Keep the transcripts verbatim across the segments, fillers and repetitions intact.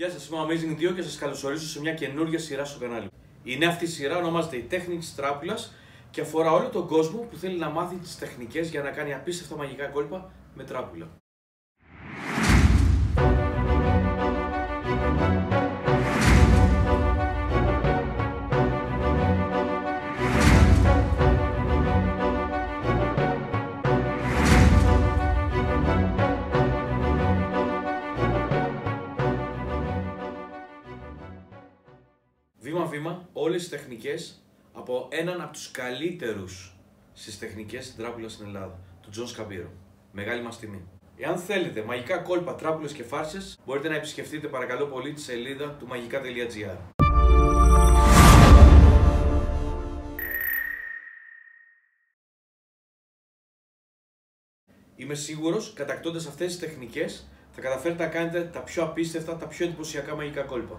Γεια σας, είμαι ο Amazing δύο και σας καλωσορίζω σε μια καινούργια σειρά στο κανάλι. Η νέα αυτή σειρά ονομάζεται η τέχνη της τράπουλας και αφορά όλο τον κόσμο που θέλει να μάθει τις τεχνικές για να κάνει απίστευτα μαγικά κόλπα με τράπουλα. Βήμα-βήμα, όλες τις τεχνικές από έναν από τους καλύτερους στις τεχνικές στην τράπουλα στην Ελλάδα, τον Τζον Σκαμπίρο. Μεγάλη μας τιμή. Εάν θέλετε μαγικά κόλπα, τράπουλες και φάρσες, μπορείτε να επισκεφτείτε παρακαλώ πολύ τη σελίδα του μαγικά τελεία τζι άρ. Είμαι σίγουρος, κατακτώντας αυτές τις τεχνικές, θα καταφέρετε να κάνετε τα πιο απίστευτα, τα πιο εντυπωσιακά μαγικά κόλπα.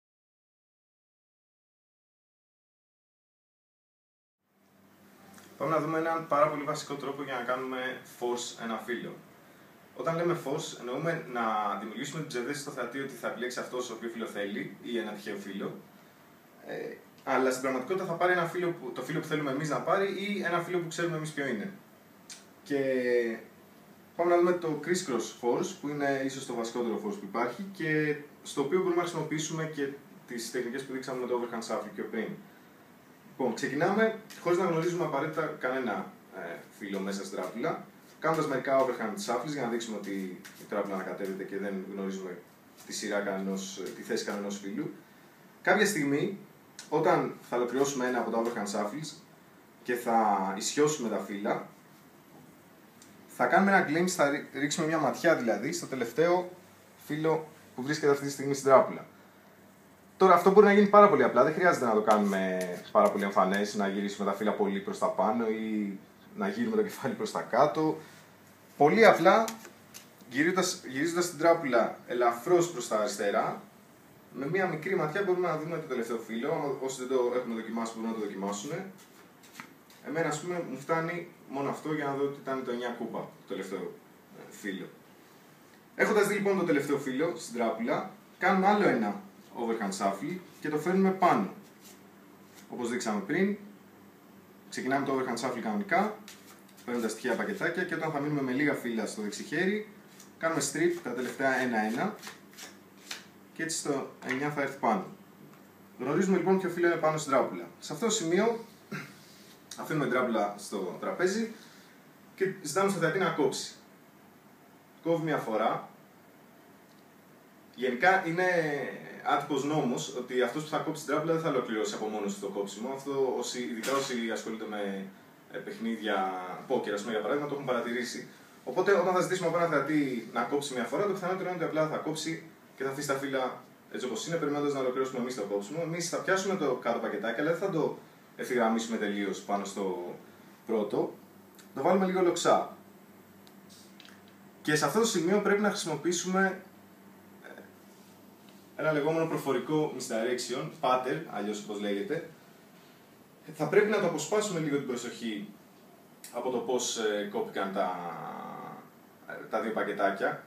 Πάμε να δούμε έναν πάρα πολύ βασικό τρόπο για να κάνουμε force ένα φύλλο. Όταν λέμε force, εννοούμε να δημιουργήσουμε την ψευδαίσθηση στο θεατή ότι θα επιλέξει αυτό το οποίο φύλλο θέλει ή ένα τυχαίο φύλλο. Ε, αλλά στην πραγματικότητα θα πάρει ένα φύλλο που, το φύλλο που θέλουμε εμείς να πάρει ή ένα φύλλο που ξέρουμε εμείς ποιο είναι. Και πάμε να δούμε το criss-cross force, που είναι ίσως το βασικότερο force που υπάρχει και στο οποίο μπορούμε να χρησιμοποιήσουμε και τις τεχνικές που δείξαμε με το overhand shuffle πιο πριν. Λοιπόν, ξεκινάμε χωρίς να γνωρίζουμε απαραίτητα κανένα ε, φύλλο μέσα στην τράπουλα, κάνοντας μερικά overhand shuffles για να δείξουμε ότι η τράπουλα ανακατεύεται και δεν γνωρίζουμε τη, σειρά κανενός, τη θέση κανενός φύλλου. Κάποια στιγμή, όταν θα ολοκληρώσουμε ένα από τα overhand shuffles και θα ισιώσουμε τα φύλλα, θα κάνουμε ένα glimpse, θα ρίξουμε μια ματιά δηλαδή στο τελευταίο φύλλο που βρίσκεται αυτή τη στιγμή στην τράπουλα. Τώρα αυτό μπορεί να γίνει πάρα πολύ απλά, δεν χρειάζεται να το κάνουμε πάρα πολύ εμφανές, να γυρίσουμε τα φύλλα πολύ προς τα πάνω ή να γύρουμε το κεφάλι προς τα κάτω. Πολύ απλά, γυρίζοντας, γυρίζοντας την τράπουλα ελαφρώς προς τα αριστερά, με μία μικρή ματιά μπορούμε να δούμε το τελευταίο φύλλο. Όσοι δεν το έχουν δοκιμάσει μπορούν να το δοκιμάσουν. Εμένα, ας πούμε, μου φτάνει μόνο αυτό για να δω ότι ήταν το εννιά κούπα, το τελευταίο φύλλο. Έχοντας δει λοιπόν το τελευταίο φύλλο στην τράπουλα, κάνουμε άλλο ένα overhand shuffle και το φέρνουμε πάνω. Όπως δείξαμε πριν, ξεκινάμε το overhand shuffle κανονικά, παίρνουμε τα στοιχεία πακετάκια και όταν θα μείνουμε με λίγα φύλλα στο δεξιχέρι, κάνουμε strip τα τελευταία ένα ένα και έτσι το εννιά θα έρθει πάνω. Γνωρίζουμε λοιπόν ποιο φύλλο είναι πάνω στην τράπουλα. Σε αυτό το σημείο αφήνουμε την τράπουλα στο τραπέζι και ζητάμε στο θεατή να κόψει. Κόβει μια φορά. Γενικά είναι άτυπος νόμος ότι αυτός που θα κόψει την τράπουλα δεν θα ολοκληρώσει από μόνος του το κόψιμο. Αυτό, όσοι, ειδικά όσοι ασχολούνται με παιχνίδια πόκερ, ας πούμε, για παράδειγμα, το έχουν παρατηρήσει. Οπότε, όταν θα ζητήσουμε από ένα θεατή να κόψει μια φορά, το πιθανότερο είναι ότι απλά θα κόψει και θα αφήσει τα φύλλα έτσι όπως είναι, περιμένοντας να ολοκληρώσουμε εμείς το κόψιμο. Εμείς θα πιάσουμε το κάτω πακετάκι, αλλά δεν θα το ευθυγραμμίσουμε τελείως πάνω στο πρώτο. Το βάλουμε λίγο λοξά. Και σε αυτό το σημείο πρέπει να χρησιμοποιήσουμε ένα λεγόμενο προφορικό misdirection, pattern, αλλιώς όπως λέγεται. Θα πρέπει να το αποσπάσουμε λίγο την προσοχή από το πώς ε, κόπηκαν τα, τα δύο πακετάκια.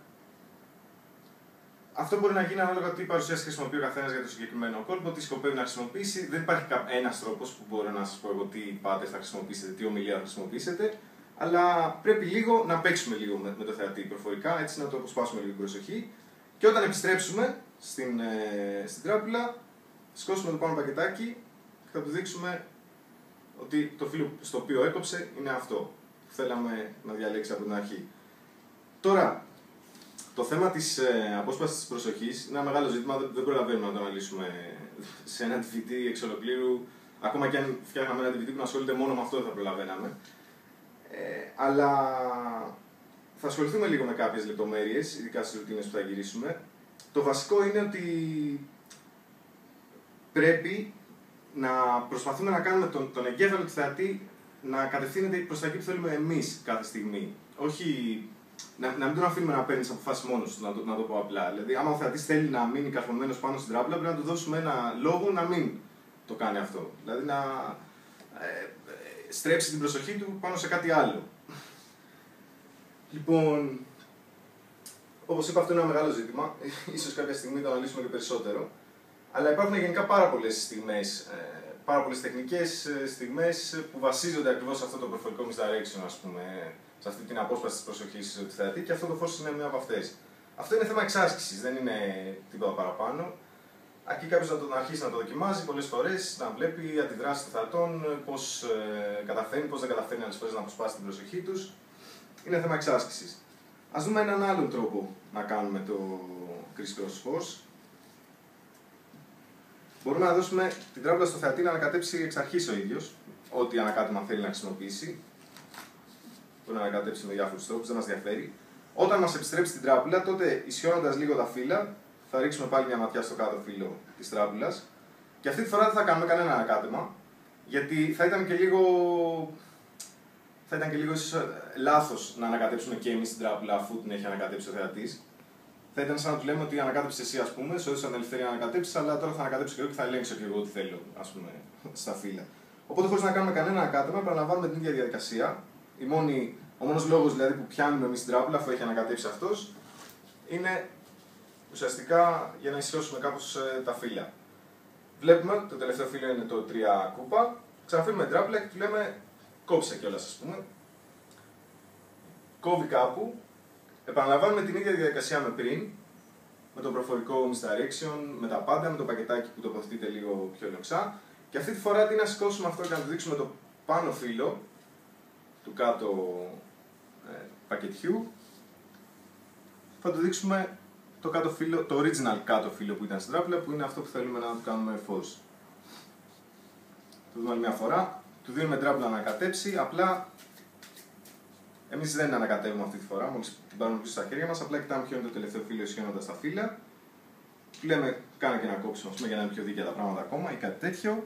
Αυτό μπορεί να γίνει ανάλογα τι παρουσίαση χρησιμοποιεί ο καθένας για το συγκεκριμένο κόλπο, τι σκοπεύει να χρησιμοποιήσει. Δεν υπάρχει ένας τρόπος που μπορώ να σας πω εγώ τι pattern θα χρησιμοποιήσετε, τι ομιλία θα χρησιμοποιήσετε. Αλλά πρέπει λίγο να παίξουμε λίγο με, με το θεατή προφορικά, έτσι να το αποσπάσουμε λίγο την προσοχή. Και όταν επιστρέψουμε στην, ε, στην τράπουλα, σκόσουμε το πάνω πακετάκι και θα του δείξουμε ότι το φύλλο στο οποίο έκοψε είναι αυτό που θέλαμε να διαλέξει από την αρχή. Τώρα, το θέμα της ε, απόσπασης της προσοχής είναι ένα μεγάλο ζήτημα, δεν προλαβαίνουμε να το αναλύσουμε σε ένα ντι βι ντι εξ ολοκλήρου. Ακόμα και αν φτιάχναμε ένα ντι βι ντι που να ασχολείται μόνο με αυτό δεν θα προλαβαίναμε. Ε, αλλά θα ασχοληθούμε λίγο με κάποιες λεπτομέρειες, ειδικά στις ρουτίνες που θα γυρίσουμε. Το βασικό είναι ότι πρέπει να προσπαθούμε να κάνουμε τον, τον εγκέφαλο του θεατή να κατευθύνεται προς τα εκεί που θέλουμε εμείς κάθε στιγμή. Όχι να, να μην τον αφήνουμε να παίρνει τις αποφάσεις μόνος του, να το, να το πω απλά. Δηλαδή, άμα ο θεατής θέλει να μείνει καρφωμένος πάνω στην τράπουλα, πρέπει να του δώσουμε ένα λόγο να μην το κάνει αυτό. Δηλαδή να ε, ε, στρέψει την προσοχή του πάνω σε κάτι άλλο. Λοιπόν, Όπως είπα, αυτό είναι ένα μεγάλο ζήτημα. Ίσως κάποια στιγμή το αναλύσουμε και περισσότερο. Αλλά υπάρχουν γενικά πάρα πολλές στιγμές, πάρα πολλές τεχνικές στιγμές που βασίζονται ακριβώς σε αυτό το προφορικό misdirection, ας πούμε, σε αυτή την απόσπαση της προσοχής του θεατή, και αυτό το force είναι μία από αυτές. Αυτό είναι θέμα εξάσκησης, δεν είναι τίποτα παραπάνω. Αρκεί κάποιος να, το, να αρχίσει να το δοκιμάζει πολλές φορές, να βλέπει αντιδράσεις των θεατών, πώς ε, καταφέρνει, πώς δεν καταφέρνει άλλες φορές να αποσπάσει την προσοχή τους. Είναι θέμα εξάσκησης. Ας δούμε έναν άλλον τρόπο να κάνουμε το criss-cross force. Μπορούμε να δώσουμε την τράπουλα στο θεατή να ανακατέψει εξ αρχής ο ίδιος, ό,τι ανακάτεμα θέλει να χρησιμοποιήσει. Μπορεί να ανακατέψει με διάφορους τρόπους, δεν μας διαφέρει. Όταν μας επιστρέψει την τράπουλα, τότε ισιώνοντας λίγο τα φύλλα, θα ρίξουμε πάλι μια ματιά στο κάτω φύλλο της τράπουλας. Και αυτή τη φορά δεν θα κάνουμε κανένα ανακάτεμα, γιατί θα ήταν και λίγο, θα ήταν και λίγο λάθος να ανακατέψουμε και εμείς την τράπουλα αφού την έχει ανακατέψει ο θεατής. Θα ήταν σαν να του λέμε ότι ανακάτεψε εσύ, ας πούμε, σου έδωσα την ελευθερία να ανακατέψεις, αλλά τώρα θα ανακατέψω και εγώ και θα ελέγξω και εγώ τι θέλω, ας πούμε, στα φύλλα. Οπότε, χωρίς να κάνουμε κανένα ανακάτεμα, παραλαμβάνουμε την ίδια διαδικασία. Η μόνη, ο μόνος λόγος δηλαδή που πιάνουμε εμείς την τράπουλα, αφού έχει ανακατέψει αυτός, είναι ουσιαστικά για να ισιώσουμε κάπως ε, τα φύλλα. Βλέπουμε, το τελευταίο φύλλο είναι το τρία κούπα. Ξαναφύγουμε την τράπουλα και του λέμε κόψε κιόλας, ας πούμε. Κόβει κάπου. Επαναλαμβάνουμε την ίδια διαδικασία με πριν, με το προφορικό misdirection, με τα πάντα, με το πακετάκι που τοποθετείται λίγο πιο λοξά. Και αυτή τη φορά αντί να σηκώσουμε αυτό και να του δείξουμε το πάνω φύλλο του κάτω ε, πακετιού, θα του δείξουμε το, κάτω φύλλο, το original κάτω φύλλο που ήταν στην τράπουλα, που είναι αυτό που θέλουμε να του κάνουμε force. Το δούμε άλλη μια φορά, του δίνουμε τράπουλα να ανακατέψει, απλά εμείς δεν ανακατεύουμε αυτή τη φορά, μόλις την πάρουμε πίσω στα χέρια μας, απλά κοιτάμε ποιο είναι το τελευταίο φύλλο ισιώνοντας τα φύλλα. Του λέμε κάνε και ένα κόψιμο, για να είναι πιο δίκαια τα πράγματα ακόμα ή κάτι τέτοιο.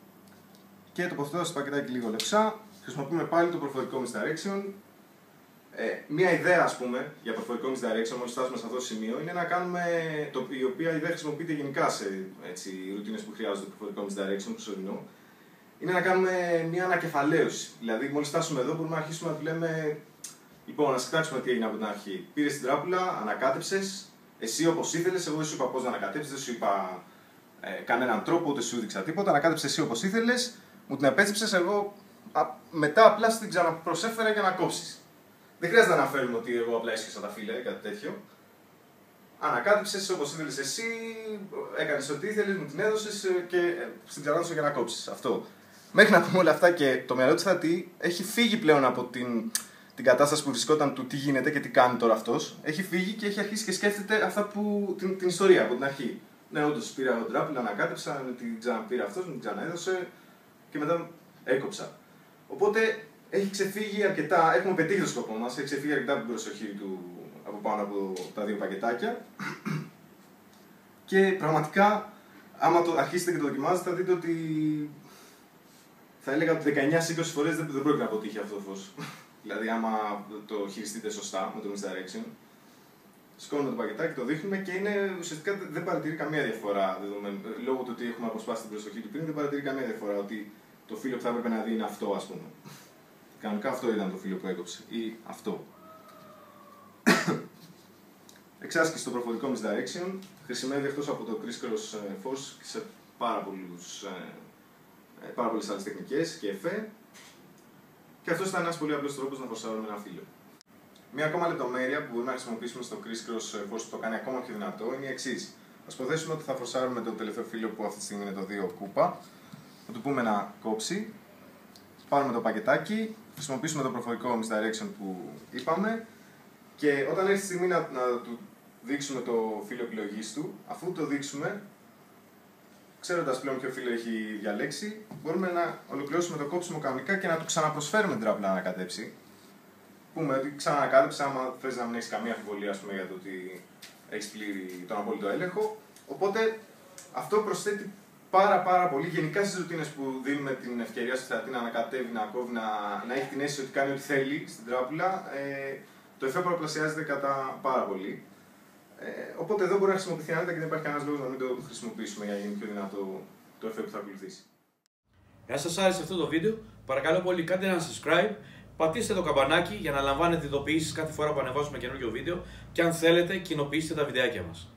Και τοποθετώντας το πακετάκι λίγο λεψά, χρησιμοποιούμε πάλι το προφορικό misdirection. Ε, μία ιδέα, ας πούμε, για προφορικό misdirection, μόλις φτάσουμε σε αυτό το σημείο, είναι να κάνουμε, το, η οποία ιδέα χρησιμοποιείται γενικά σε έτσι, ρουτίνες που χρειάζονται προφορικό misdirection, προσωρινό, είναι να κάνουμε μια ανακεφαλαίωση. Δηλαδή, μόλις φτάσουμε εδώ, μπορούμε να αρχίσουμε να του λέμε: λοιπόν, να κοιτάξουμε τι έγινε από την αρχή. Πήρες την τράπουλα, ανακάτεψες, εσύ όπως ήθελες, εγώ δεν σου είπα πώς να ανακατέψεις, δεν σου είπα ε, κανέναν τρόπο, ούτε σου έδειξα τίποτα. Ανακάτεψες εσύ όπως ήθελες, μου την επέστρεψες, εγώ α, μετά απλά την ξαναπροσέφερα για να κόψεις. Δεν χρειάζεται να αναφέρουμε ότι εγώ απλά έσχισα τα φύλλα ή κάτι τέτοιο. Ανακάτεψες όπως ήθελες εσύ, έκανες ό,τι ήθελες, μου την έδωσες και στην ξανάδωσα για να κόψεις. Αυτό. Μέχρι να πούμε όλα αυτά και το μυαλό του θεατή έχει φύγει πλέον από την, την κατάσταση που βρισκόταν του τι γίνεται και τι κάνει τώρα αυτός. Έχει φύγει και έχει αρχίσει και σκέφτεται αυτά που, την, την ιστορία από την αρχή. Ναι, όντως πήρα εγώ τράπουλα, ανακάτεψα, την ξαναπήρα αυτός, μου την ξαναέδωσε και μετά έκοψα. Οπότε έχει ξεφύγει αρκετά, έχουμε πετύχει το σκοπό μας, έχει ξεφύγει αρκετά από την προσοχή του από πάνω από τα δύο πακετάκια. Και πραγματικά, άμα το αρχίσετε και το δοκιμάζετε, θα δείτε ότι θα έλεγα ότι δεκαεννιά με είκοσι φορές δεν, δεν πρόκειται να αποτύχει αυτό το φως. Δηλαδή, άμα το χειριστείτε σωστά με το misdirection, σηκώνουμε το πακετάκι, το δείχνουμε και είναι, ουσιαστικά δεν παρατηρεί καμία διαφορά. Δεδομένου, λόγω του ότι έχουμε αποσπάσει την προσοχή του πριν, δεν παρατηρεί καμία διαφορά ότι το φύλλο που θα έπρεπε να δει είναι αυτό, ας πούμε. Κανονικά αυτό ήταν το φύλλο που έκοψε, ή αυτό. Εξάσκηση στο προφορικό misdirection χρησιμεύει εκτός από το criss-cross force σε πάρα, πολλούς, πάρα πολλές άλλες τεχνικές και εφέ. Και αυτός ήταν ένας πολύ απλός τρόπος να φορσάρουμε ένα φύλλο. Μία ακόμα λεπτομέρεια που μπορούμε να χρησιμοποιήσουμε στο criss-cross force που το κάνει ακόμα πιο δυνατό είναι η εξής. Ας υποθέσουμε ότι θα φορσάρουμε το τελευταίο φύλλο που αυτή τη στιγμή είναι το δύο κούπα. Θα του πούμε να κόψει. Πάρουμε το πακετάκι, χρησιμοποιήσουμε το προφορικό misdirection που είπαμε. Και όταν έρθει η στιγμή να, να του δείξουμε το φύλλο επιλογής του, αφού το δείξουμε, ξέροντας πλέον ποιο φύλλο έχει διαλέξει, μπορούμε να ολοκληρώσουμε το κόψιμο κανονικά και να του ξαναπροσφέρουμε την τράπουλα να ανακατέψει. Πούμε ότι ξανανακάτεψε, άμα θες να μην έχεις καμία αμφιβολία για το ότι έχεις πλήρη τον απόλυτο έλεγχο. Οπότε αυτό προσθέτει πάρα πάρα πολύ γενικά στις ρουτίνες που δίνουμε την ευκαιρία στο θεατή να ανακατεύει, να κόβει, να, να έχει την αίσθηση ότι κάνει ό,τι θέλει στην τράπουλα. Ε, το εφέ πολλαπλασιάζεται κατά πάρα πολύ. Ε, οπότε εδώ μπορεί να χρησιμοποιηθεί άνετα και δεν υπάρχει κανένας λόγος να μην το χρησιμοποιήσουμε για να γίνει πιο δυνατό το εφέ που θα ακολουθήσει. Εάν σας άρεσε αυτό το βίντεο, παρακαλώ πολύ κάντε ένα subscribe πατήστε το καμπανάκι για να λαμβάνετε ειδοποιήσεις κάθε φορά που ανεβάζουμε καινούργιο βίντεο και αν θέλετε κοινοποιήστε τα βιντεάκια μας.